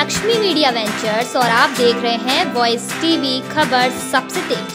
Lakshmi media ventures और आप देख रहे हैं वॉइस टीवी खबर सबसे तेज।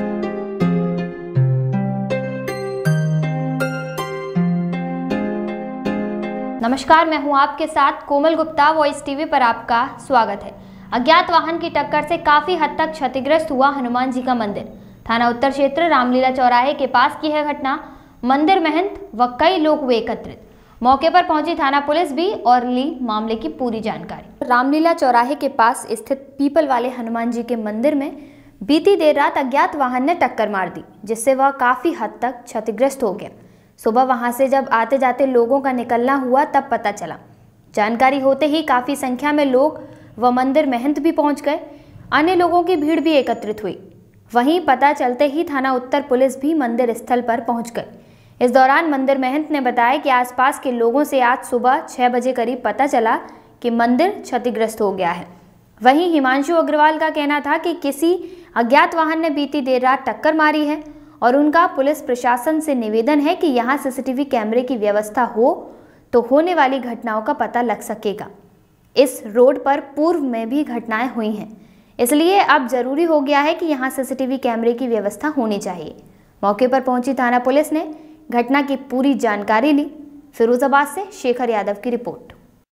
नमस्कार, मैं हूं आपके साथ कोमल गुप्ता। वॉइस टीवी पर आपका स्वागत है। अज्ञात वाहन की टक्कर से काफी हद तक क्षतिग्रस्त हुआ हनुमान जी का मंदिर। थाना उत्तर क्षेत्र रामलीला चौराहे के पास की है घटना। मंदिर महंत व कई लोग हुए एकत्रित। मौके पर पहुंची थाना पुलिस भी और ली मामले की पूरी जानकारी। रामलीला चौराहे के पास स्थित पीपल वाले हनुमान जी के मंदिर में बीती देर रात अज्ञात वाहन ने टक्कर मार दी, जिससे वह काफी हद तक क्षतिग्रस्त हो गया। सुबह वहां से जब आते जाते लोगों का निकलना हुआ तब पता चला। जानकारी होते ही काफी संख्या में लोग व मंदिर महंत भी पहुंच गए। अन्य लोगों की भीड़ भी एकत्रित हुई। वहीं पता चलते ही थाना उत्तर पुलिस भी मंदिर स्थल पर पहुंच गई। इस दौरान मंदिर महंत ने बताया कि आसपास के लोगों से आज सुबह 6 बजे करीब पता चला कि मंदिर क्षतिग्रस्त हो गया है। वहीं हिमांशु अग्रवाल का कहना था कि किसी अज्ञात वाहन ने बीती देर रात टक्कर मारी है और उनका पुलिस प्रशासन से निवेदन है कि यहां सीसीटीवी कैमरे की व्यवस्था हो तो होने वाली घटनाओं का पता लग सकेगा। इस रोड पर पूर्व में भी घटनाएं हुई हैं, इसलिए अब जरूरी हो गया है कि यहां सीसीटीवी कैमरे की व्यवस्था होनी चाहिए। मौके पर पहुंची थाना पुलिस ने घटना की पूरी जानकारी ली। फिरोजाबाद से शेखर यादव की रिपोर्ट।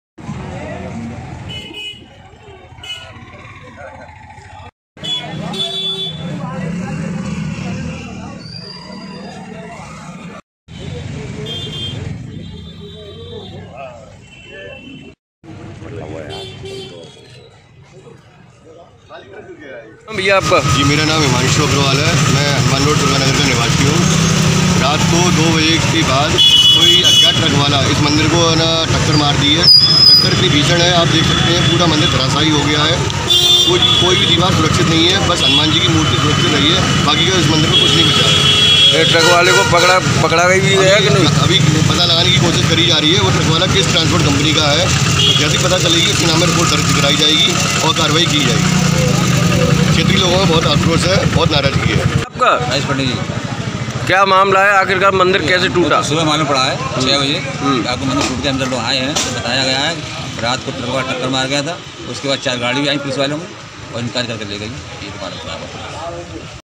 भैया आपका? जी, मेरा नाम हिमांशु अग्रवाल है। मैं हनुमान रोड दुर्गानगर का निवासी हूँ। रात को 2 बजे के बाद कोई अज्ञात ट्रक वाला इस मंदिर को ना टक्कर मार दी है। टक्कर इतनी भीषण है, आप देख सकते हैं पूरा मंदिर धराशायी हो गया है। कोई भी दीवार सुरक्षित नहीं है, बस हनुमान जी की मूर्ति सुरक्षित रही है, बाकी का इस मंदिर को कुछ नहीं बचा है। ट्रक वाले को पकड़ा भी गया कि नहीं? अभी पता लगाने की कोशिश करी जा रही है। वो ट्रक वाला किस ट्रांसपोर्ट कंपनी का है, जैसे ही पता चलेगी उसके नाम में रिपोर्ट दर्ज कराई जाएगी और कार्रवाई की जाएगी। क्षेत्रीय लोगों में बहुत आक्रोश है, बहुत नाराजगी है। आपका राजेश पंडित जी, क्या मामला है? आखिरकार मंदिर कैसे टूटा? सुबह मालूम पड़ा है 6 बजे आपको मंदिर टूट के अंदर लोग आए हैं। तो बताया गया है रात को ट्रक वाला टक्कर मार गया था। उसके बाद 4 गाड़ी भी आई पुलिस वालों में और इनकार करके ले गई। ये मालूम पड़ा।